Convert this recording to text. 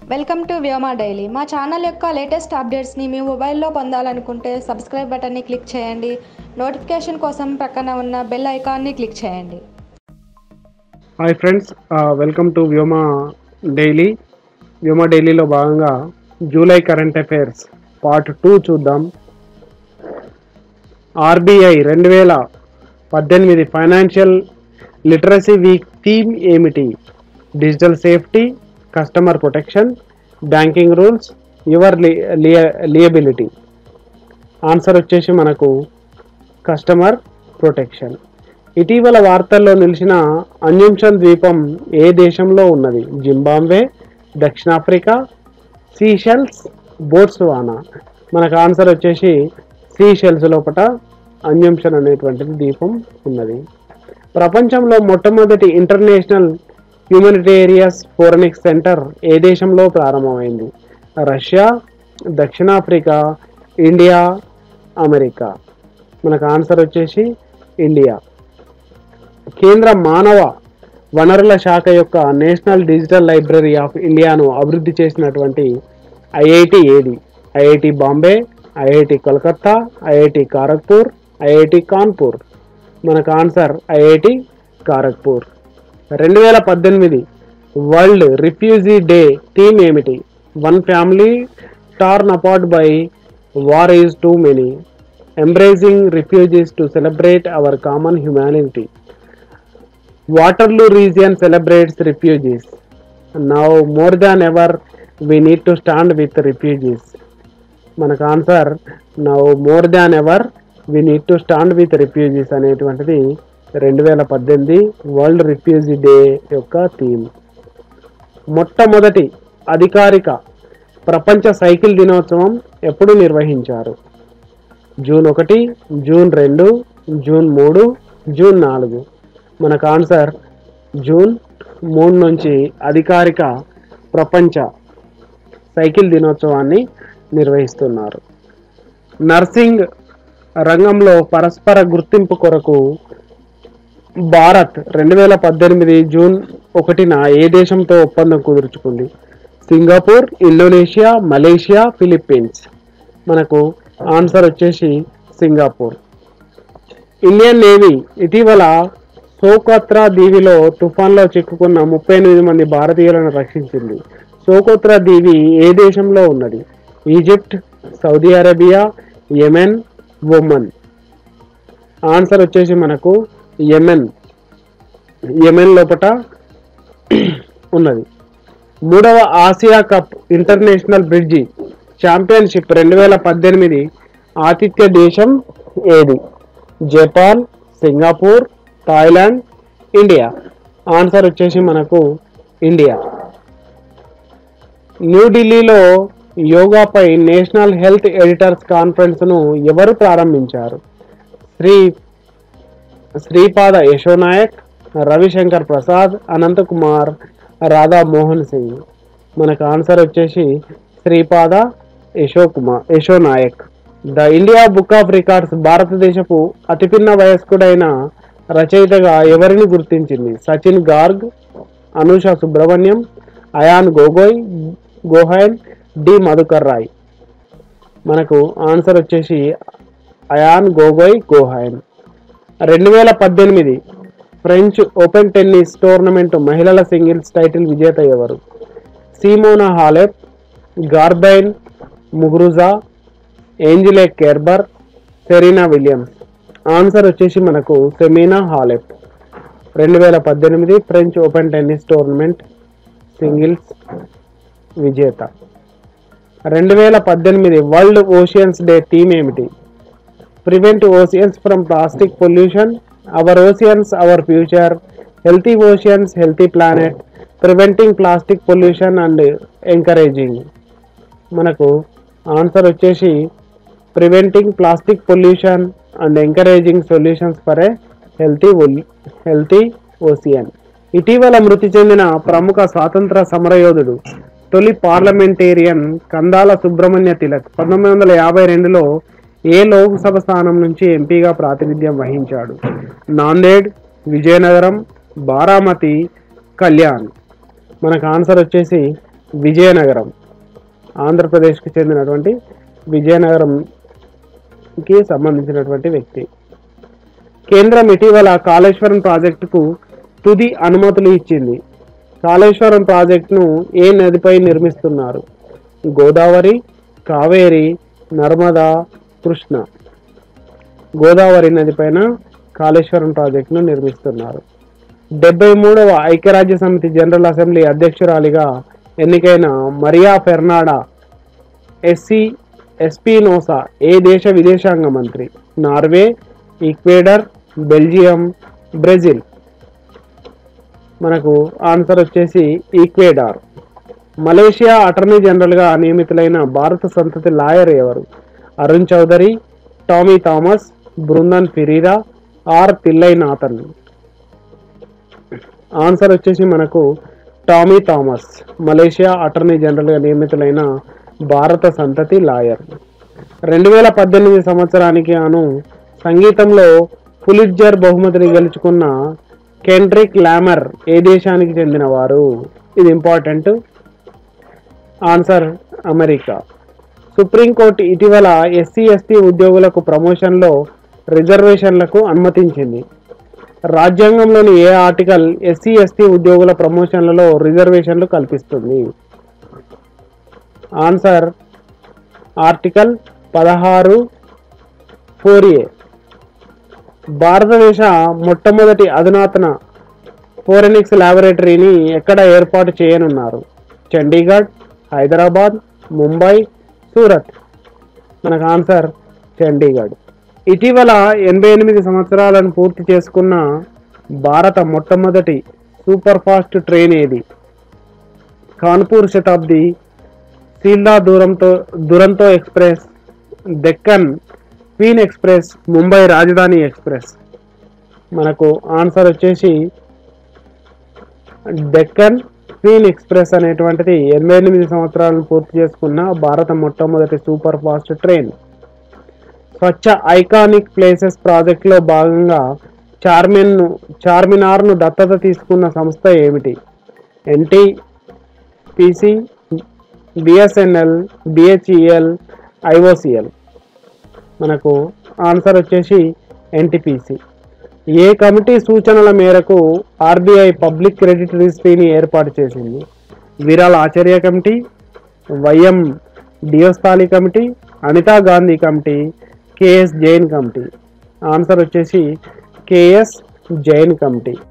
Welcome to Vyoma daily. మా channel యొక్క latest అప్డేట్స్ని మీ మొబైల్లో పొందాలనుకుంటే సబ్స్క్రైబ్ బటన్ని క్లిక్ చేయండి. నోటిఫికేషన్ కోసం పక్కన ఉన్న బెల్ ఐకాన్ని క్లిక్ చేయండి. Hi friends, welcome to Vyoma daily. Vyoma డైలీలో భాగంగా జూలై కరెంట్ అఫైర్స్ పార్ట్ 2 చూద్దాం. RBI 2018 financial literacy week theme ఏమిటి? Digital safety, customer protection, banking rules, your liability. Answer వచ్చేసి మనకు కస్టమర్ ప్రొటెక్షన్. ఇటీవల వార్తల్లో నిలిచిన అన్యుంషన్ ద్వీపం ఏ దేశంలో ఉన్నది? జింబాబ్వే, దక్షిణాఫ్రికా, సీషెల్స్, బోట్స్వానా. మనకు ఆన్సర్ వచ్చేసి సీషెల్స్ లోపల అన్యుంషన్ అనేటువంటిది ద్వీపం ఉన్నది. ప్రపంచంలో మొట్టమొదటి ఇంటర్నేషనల్ హ్యూమనిటేరియస్ ఫోరెన్సిక్ సెంటర్ ఏ దేశంలో ప్రారంభమైంది? రష్యా, దక్షిణాఫ్రికా, ఇండియా, అమెరికా. మనకు ఆన్సర్ వచ్చేసి ఇండియా. కేంద్ర మానవ వనరుల శాఖ యొక్క నేషనల్ డిజిటల్ లైబ్రరీ ఆఫ్ ఇండియాను అభివృద్ధి చేసినటువంటి ఐఐటి ఏది? IIT Bombay, IIT Kolkata, IIT Kharagpur, IIT Kanpur. మనకు answer IIT Kharagpur. 2018 world refugee day theme ఏమిటి? One family torn apart by war is too many, embracing refugees to celebrate our common humanity. Waterloo region celebrates refugees. Now more than ever we need to stand with refugees. మనకు answer now more than ever we need to stand with refugees అనేటువంటిది 2018 world refugee day యొక్క theme. మొట్టమొదటి అధికారిక ప్రపంచ cycle దినోత్సవం ఎప్పుడు నిర్వహించారు? June 1, June 2, June 3, June 4. మనకు ఆన్సర్ జూన్ 3 నుంచి అధికారిక ప్రపంచ సైకిల్ దినోత్సవాన్ని నిర్వహిస్తున్నారు. నర్సింగ్ రంగంలో పరస్పర గుర్తింపు కొరకు భారత్ 2018 జూన్ 1న ఏ దేశంతో ఒప్పందం కుదుర్చుకుంది? Singapore, Indonesia, Malaysia, Philippines. మనకు ఆన్సర్ వచ్చేసి సింగపూర్. ఇండియన్ నేవీ ఇటీవల సోకోత్రా దీవిలో తుఫాన్లో చిక్కుకున్న 38 మంది భారతీయులను రక్షించింది. సోకోత్రా దీవి ఏ దేశంలో ఉన్నది? Egypt, Saudi Arabia, Yemen, Oman. Answer వచ్చేసి మనకు యెమెన్ లోపల ఉన్నది. 3వ Asia cup international bridge championship 2018 ఆతిథ్య దేశం ఏది? Japan, Singapore, Thailand, India. Answer వచ్చేసి మనకు ఇండియా. న్యూఢిల్లీలో యోగాపై నేషనల్ హెల్త్ ఎడిటర్స్ కాన్ఫరెన్స్ను ఎవరు ప్రారంభించారు? శ్రీపాద యశోనాయక్, రవిశంకర్ ప్రసాద్, అనంతకుమార్, రాధా మోహన్ సింగ్. మనకు ఆన్సర్ వచ్చేసి Shripad Yesso Naik. The India book of records భారతదేశపు అతిపిన్న వయస్కుడైన రచయితగా ఎవరిని గుర్తించింది? సచిన్ గార్గ్, అనుష సుబ్రహ్మణ్యం, అయాన్ గోహైన్, డి మధుకర్ రాయ్. మనకు ఆన్సర్ వచ్చేసి Ayan Gohain. 2018 French open tennis tournament మహిళల సింగిల్స్ టైటిల్ విజేత ఎవరు? Simona Halep, Garbine Muguruza, Angelique Kerber, Serena Williams. Answer వచ్చేసి మనకు Simona Halep. 2018 French open tennis tournament singles విజేత. 2018 వరల్డ్ ఓషియన్స్ డే థీమ్ ఏమిటి? Prevent oceans from plastic pollution, our oceans our future, healthy oceans healthy planet, preventing plastic pollution and encouraging. మనకు answer వచ్చేసి preventing plastic pollution and encouraging solutions for a healthy ocean. ఇటీవల మృతి చెందిన ప్రముఖ స్వాతంత్ర సమరయోధుడు, తొలి పార్లమెంటేరియన్ కందాల సుబ్రహ్మణ్య తిలక్ 1952లో ఏ లోక్సభ స్థానం నుంచి ఎంపీగా ప్రాతినిధ్యం వహించాడు? నాందేడ్, విజయనగరం, బారామతి, కళ్యాణ్. మనకు ఆన్సర్ వచ్చేసి విజయనగరం, ఆంధ్రప్రదేశ్కి చెందినటువంటి విజయనగరంకి సంబంధించినటువంటి వ్యక్తి. కేంద్రం ఇటీవల కాళేశ్వరం ప్రాజెక్టుకు తుది అనుమతులు ఇచ్చింది. కాళేశ్వరం ప్రాజెక్టును ఏ నదిపై నిర్మిస్తున్నారు? గోదావరి, కావేరి, నర్మదా, కృష్ణ. గోదావరి నది పైన కాళేశ్వరం ప్రాజెక్టును నిర్మిస్తున్నారు. 73వ ఐక్యరాజ్య సమితి జనరల్ అసెంబ్లీ అధ్యక్షురాలిగా ఎన్నికైన మరియా ఫెర్నాండా ఎస్పినోసా ఏ దేశ విదేశాంగ మంత్రి? Norway, Ecuador, Belgium, Brazil. మనకు ఆన్సర్ వచ్చేసి ఈక్వెడార్. మలేషియా అటార్నీ జనరల్గా నియమితులైన భారత సంతతి లాయర్ ఎవరు? Arun Chaudhary, Tommy Thomas, Brendan Pereira, R Thillainathan. Answer వచ్చేసి మనకు టామీ థామస్, మలేషియా అటార్నీ జనరల్గా నియమితులైన భారత సంతతి లాయర్. 2018 సంవత్సరానికి గాను సంగీతంలో పులిట్జర్ బహుమతిని గెలుచుకున్న కెండ్రిక్ లామర్ ఏ దేశానికి చెందినవారు? ఇది ఇంపార్టెంట్. Answer America. సుప్రీంకోర్టు ఇటీవల ఎస్సీ/ఎస్టీ ఉద్యోగులకు ప్రమోషన్లో రిజర్వేషన్లకు అనుమతించింది. రాజ్యాంగంలోని ఏ ఆర్టికల్ ఎస్సీ/ఎస్టీ ఉద్యోగుల ప్రమోషన్లలో రిజర్వేషన్లు కల్పిస్తుంది? Answer article 16(4)(a). భారతదేశ మొట్టమొదటి అధునాతన ఫోరెన్సిక్స్ ల్యాబొరేటరీని ఎక్కడ ఏర్పాటు చేయనున్నారు? చండీగఢ్, హైదరాబాద్, ముంబై, సూరత్. మనకు ఆన్సర్ చండీగఢ్. ఇటీవల 88 సంవత్సరాలను పూర్తి చేసుకున్న భారత మొట్టమొదటి సూపర్ ఫాస్ట్ ట్రైన్ ఏది? Kanpur Shatabdi, Sealdah Duronto express, Deccan queen express, Mumbai Rajdhani express. మనకు ఆన్సర్ వచ్చేసి డెక్కన్ క్వీన్ ఎక్స్ప్రెస్ అనేటువంటిది 88 సంవత్సరాలను పూర్తి చేసుకున్న భారత మొట్టమొదటి super fast train. Swachh iconic places ప్రాజెక్టులో భాగంగా చార్మినార్ను దత్తత తీసుకున్న సంస్థ ఏమిటి? NTPC, BSNL, BHEL, IOCL. మనకు ఆన్సర్ వచ్చేసి ఎన్టీపీసీ. ఏ కమిటీ సూచనల మేరకు ఆర్బీఐ పబ్లిక్ క్రెడిట్ రిజిస్ట్రీని ఏర్పాటు చేసింది? Viral Acharya committee, YM Deosthali committee, Anita Gandhi committee, KS Jain committee. Answer వచ్చేసి కేఎస్ జైన్ కమిటీ.